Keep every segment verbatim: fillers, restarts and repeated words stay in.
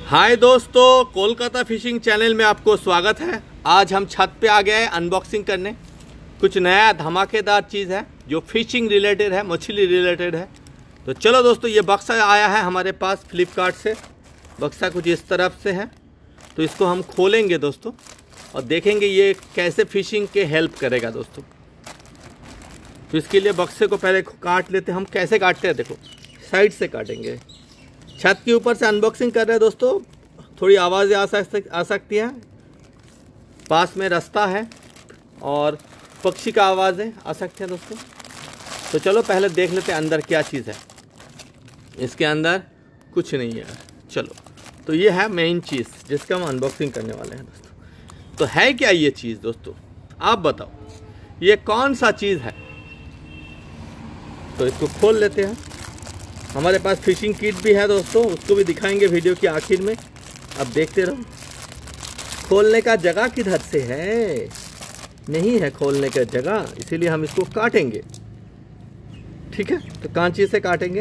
हाय दोस्तों, Kolkata fishing channel में आपको स्वागत है। आज हम छत पे आ गए हैं अनबॉक्सिंग करने। कुछ नया धमाकेदार चीज़ है जो फिशिंग रिलेटेड है, मछली रिलेटेड है। तो चलो दोस्तों, ये बक्सा आया है हमारे पास फ्लिपकार्ट से। बक्सा कुछ इस तरफ से है, तो इसको हम खोलेंगे दोस्तों और देखेंगे ये कैसे फिशिंग के हेल्प करेगा दोस्तों। तो इसके लिए बक्से को पहले काट लेते हैं। हम कैसे काटते हैं देखो, साइड से काटेंगे। छत के ऊपर से अनबॉक्सिंग कर रहे हैं दोस्तों, थोड़ी आवाज़ें आ सक आ सकती हैं। पास में रास्ता है और पक्षी का आवाज़ें आ सकती हैं दोस्तों। तो चलो पहले देख लेते हैं अंदर क्या चीज़ है। इसके अंदर कुछ नहीं है। चलो, तो ये है मेन चीज़ जिसका हम अनबॉक्सिंग करने वाले हैं दोस्तों। तो है क्या ये चीज़ दोस्तों, आप बताओ ये कौन सा चीज़ है। तो इसको खोल लेते हैं। हमारे पास फिशिंग किट भी है दोस्तों, उसको भी दिखाएंगे वीडियो के आखिर में। अब देखते रहो। खोलने का जगह किधर से है, नहीं है खोलने का जगह, इसीलिए हम इसको काटेंगे। ठीक है, तो कांची से काटेंगे।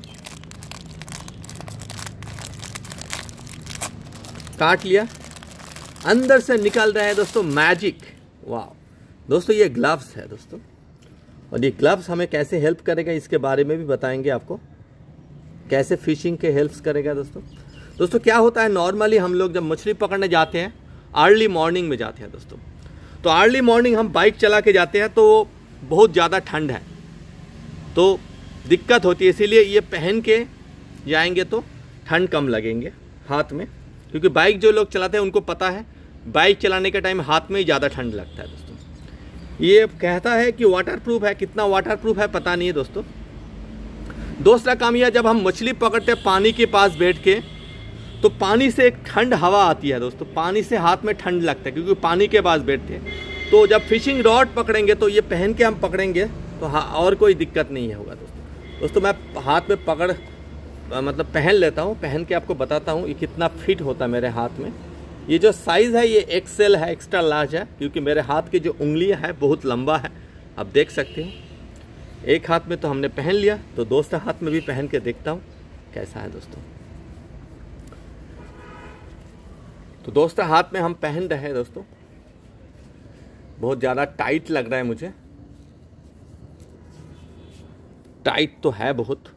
काट लिया। अंदर से निकल रहा है दोस्तों मैजिक। वाह दोस्तों, ये ग्लव्स है दोस्तों, और ये ग्लव्स हमें कैसे हेल्प करेगा इसके बारे में भी बताएंगे आपको। कैसे फिशिंग के हेल्प्स करेगा दोस्तों। दोस्तों क्या होता है, नॉर्मली हम लोग जब मछली पकड़ने जाते हैं अर्ली मॉर्निंग में जाते हैं दोस्तों। तो अर्ली मॉर्निंग हम बाइक चला के जाते हैं तो बहुत ज़्यादा ठंड है, तो दिक्कत होती है। इसीलिए ये पहन के जाएंगे तो ठंड कम लगेंगे हाथ में, क्योंकि बाइक जो लोग चलाते हैं उनको पता है बाइक चलाने के टाइम हाथ में ही ज़्यादा ठंड लगता है दोस्तों। ये कहता है कि वाटर प्रूफ है, कितना वाटर प्रूफ है पता नहीं है दोस्तों। दूसरा काम यह, जब हम मछली पकड़ते हैं पानी के पास बैठ के, तो पानी से एक ठंड हवा आती है दोस्तों। पानी से हाथ में ठंड लगता है क्योंकि पानी के पास बैठते हैं। तो जब फिशिंग रॉड पकड़ेंगे तो ये पहन के हम पकड़ेंगे तो हाँ, और कोई दिक्कत नहीं होगा दोस्तों। दोस्तों मैं हाथ में पकड़ मतलब पहन लेता हूँ, पहन के आपको बताता हूँ ये कितना फिट होता है मेरे हाथ में। ये जो साइज़ है ये एक्सेल है, एक्स्ट्रा लार्ज है, क्योंकि मेरे हाथ की जो उंगलियाँ है बहुत लंबा है, आप देख सकते हैं। एक हाथ में तो हमने पहन लिया, तो दूसरा हाथ में भी पहन के देखता हूँ कैसा है दोस्तों। तो दूसरा हाथ में हम पहन रहे हैं दोस्तों। बहुत ज़्यादा टाइट लग रहा है मुझे, टाइट तो है बहुत।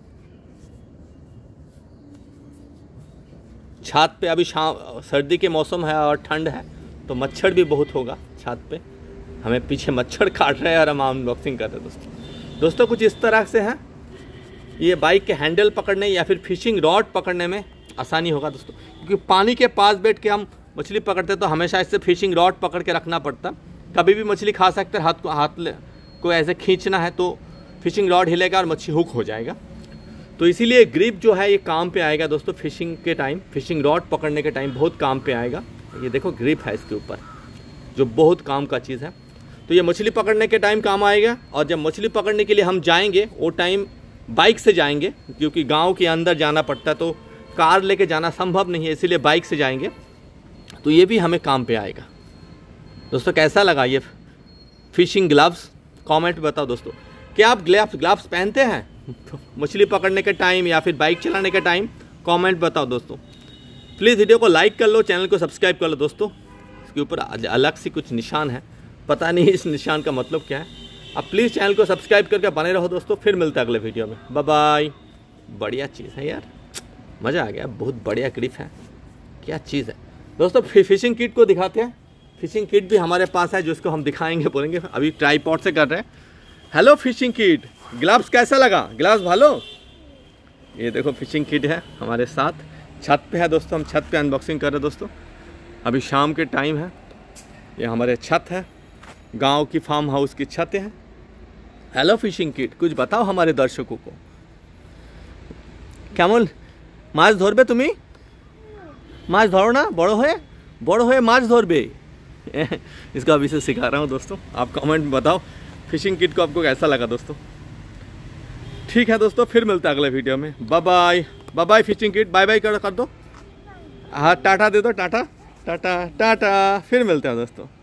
छत पे अभी शाम सर्दी के मौसम है और ठंड है, तो मच्छर भी बहुत होगा छत पे। हमें पीछे मच्छर काट रहे हैं और हम अनबॉक्सिंग कर रहे हैं दोस्तों। दोस्तों कुछ इस तरह से है, ये बाइक के हैंडल पकड़ने या फिर फिशिंग रॉड पकड़ने में आसानी होगा दोस्तों, क्योंकि पानी के पास बैठ के हम मछली पकड़ते तो हमेशा इससे फिशिंग रॉड पकड़ के रखना पड़ता। कभी भी मछली खा सकते हैं, हाथ को हाथ को ऐसे खींचना है तो फिशिंग रॉड हिलेगा और मछली हुक हो जाएगा। तो इसीलिए ग्रिप जो है ये काम पे आएगा दोस्तों। फिशिंग के टाइम, फिशिंग रॉड पकड़ने के टाइम बहुत काम पे आएगा। ये देखो ग्रिप है इसके ऊपर, जो बहुत काम का चीज़ है। तो ये मछली पकड़ने के टाइम काम आएगा। और जब मछली पकड़ने के लिए हम जाएंगे वो टाइम बाइक से जाएंगे, क्योंकि गांव के अंदर जाना पड़ता है, तो कार लेके जाना संभव नहीं है, इसीलिए बाइक से जाएंगे। तो ये भी हमें काम पे आएगा दोस्तों। कैसा लगा ये फिशिंग ग्लव्स, कमेंट बताओ दोस्तों। क्या आप ग्लव्स ग्लव्स पहनते हैं मछली पकड़ने के टाइम या फिर बाइक चलाने के टाइम, कमेंट बताओ दोस्तों। प्लीज़ वीडियो को लाइक कर लो, चैनल को सब्सक्राइब कर लो दोस्तों। इसके ऊपर अलग से कुछ निशान है, पता नहीं इस निशान का मतलब क्या है। आप प्लीज़ चैनल को सब्सक्राइब करके बने रहो दोस्तों। फिर मिलते हैं अगले वीडियो में, बाय बाय। बढ़िया चीज़ है यार, मज़ा आ गया, बहुत बढ़िया ग्रिप है, क्या चीज़ है दोस्तों। फिशिंग किट को दिखाते हैं। फिशिंग किट भी हमारे पास है जिसको हम दिखाएंगे, बोलेंगे। अभी ट्राईपॉड से कर रहे हैं। हेलो फिशिंग किट, ग्लव्स कैसा लगा, ग्लव्स भालो। ये देखो फिशिंग किट है हमारे साथ, छत पे है दोस्तों। हम छत पे अनबॉक्सिंग कर रहे हैं दोस्तों। अभी शाम के टाइम है, ये हमारे छत है, गांव की फार्म हाउस की छत है। हेलो फिशिंग किट, कुछ बताओ हमारे दर्शकों को। কেমন মাছ ধরবে তুমি, মাছ ধरो ना, बड़ो है बड़ो है माछ धरबे। इसका अभी से सिखा रहा हूँ दोस्तों। आप कमेंट में बताओ फिशिंग किट को आपको कैसा लगा दोस्तों। ठीक है दोस्तों, फिर मिलते हैं अगले वीडियो में। Bye bye. Bye bye fishing kit, bye bye कर कर दो। हाँ टाटा दे दो, टाटा टाटा टाटा। फिर मिलते हैं दोस्तों।